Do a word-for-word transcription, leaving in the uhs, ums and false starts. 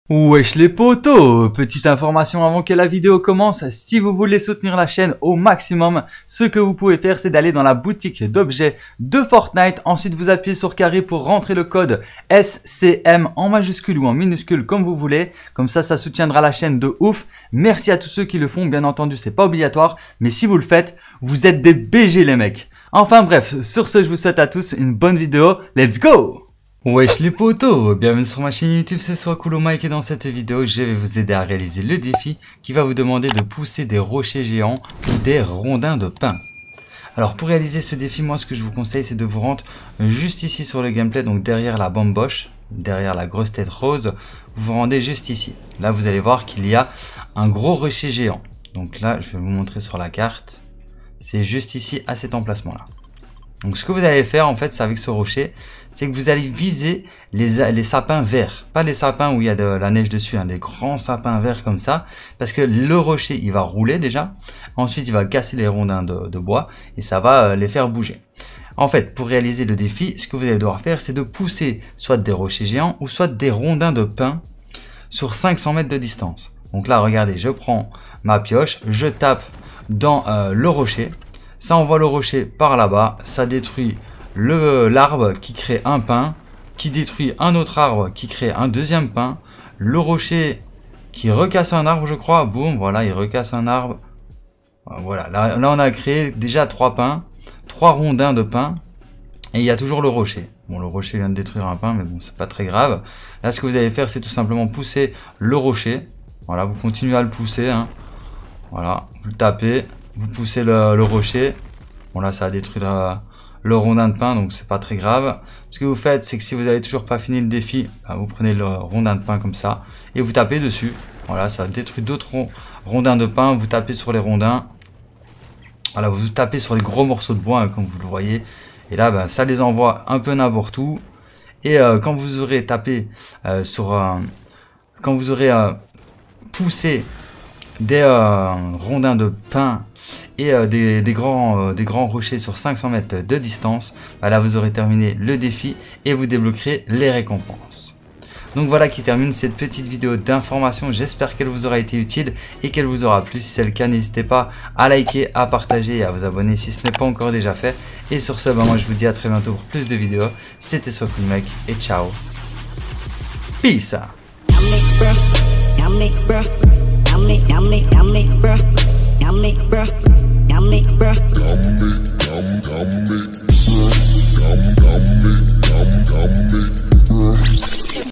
Wesh les potos, petite information avant que la vidéo commence, si vous voulez soutenir la chaîne au maximum, ce que vous pouvez faire c'est d'aller dans la boutique d'objets de Fortnite, ensuite vous appuyez sur carré pour rentrer le code S C M en majuscule ou en minuscule comme vous voulez, comme ça ça soutiendra la chaîne de ouf. Merci à tous ceux qui le font, bien entendu c'est pas obligatoire, mais si vous le faites, vous êtes des B G les mecs. Enfin bref, sur ce je vous souhaite à tous une bonne vidéo, let's go! Wesh les potos, bienvenue sur ma chaîne YouTube, c'est Soiscool Mike et dans cette vidéo je vais vous aider à réaliser le défi qui va vous demander de pousser des rochers géants ou des rondins de pin. Alors pour réaliser ce défi, moi ce que je vous conseille c'est de vous rendre juste ici sur le gameplay, donc derrière la bamboche, derrière la grosse tête rose, vous vous rendez juste ici. Là vous allez voir qu'il y a un gros rocher géant, donc là je vais vous montrer sur la carte, c'est juste ici à cet emplacement là. Donc ce que vous allez faire en fait c'est avec ce rocher, c'est que vous allez viser les, les sapins verts. Pas les sapins où il y a de la neige dessus, hein, des grands sapins verts comme ça. Parce que le rocher il va rouler déjà, ensuite il va casser les rondins de, de bois et ça va euh, les faire bouger. En fait pour réaliser le défi, ce que vous allez devoir faire c'est de pousser soit des rochers géants ou soit des rondins de pin sur cinq cents mètres de distance. Donc là regardez, je prends ma pioche, je tape dans euh, le rocher. Ça envoie le rocher par là-bas, ça détruit l'arbre qui crée un pin, qui détruit un autre arbre qui crée un deuxième pin, le rocher qui recasse un arbre je crois, boum, voilà, il recasse un arbre. Voilà, là, là on a créé déjà trois pins, trois rondins de pin, et il y a toujours le rocher. Bon, le rocher vient de détruire un pin, mais bon, c'est pas très grave. Là, ce que vous allez faire, c'est tout simplement pousser le rocher. Voilà, vous continuez à le pousser, hein. Voilà, vous le tapez. Vous poussez le, le rocher. Bon là ça a détruit le, le rondin de pin, donc c'est pas très grave. Ce que vous faites c'est que si vous avez toujours pas fini le défi, bah, vous prenez le rondin de pin comme ça et vous tapez dessus. Voilà, ça détruit d'autres rondins de pin. Vous tapez sur les rondins. Voilà, vous tapez sur les gros morceaux de bois hein, comme vous le voyez. Et là bah, ça les envoie un peu n'importe où. Et euh, quand vous aurez tapé euh, sur euh, quand vous aurez euh, poussé des euh, rondins de pin et euh, des, des, grands, euh, des grands rochers sur cinq cents mètres de distance, bah là vous aurez terminé le défi et vous débloquerez les récompenses. Donc voilà qui termine cette petite vidéo d'information, j'espère qu'elle vous aura été utile et qu'elle vous aura plu. Si c'est le cas, n'hésitez pas à liker, à partager et à vous abonner si ce n'est pas encore déjà fait. Et sur ce, bah moi je vous dis à très bientôt pour plus de vidéos. C'était Soiscool Mike et ciao. Peace. Yummy, yummy, yummy, bruh. Yummy, bruh. Yummy, bruh.